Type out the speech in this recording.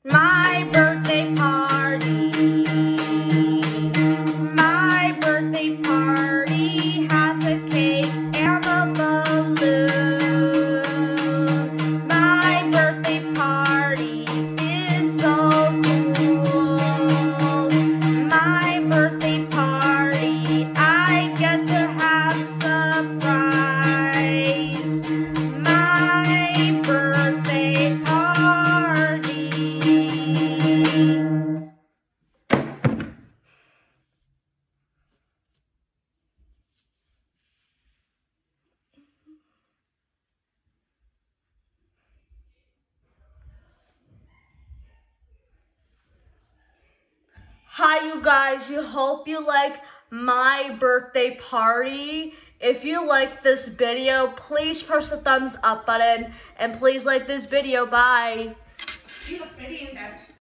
My birthday party. My birthday party has a cake and a balloon. My birthday party is so cool. My birthday party, I get to have surprise. My birthday party. Hi you guys, you hope you like my birthday party. If you like this video, please press the thumbs up button and please like this video. Bye. You look pretty in that.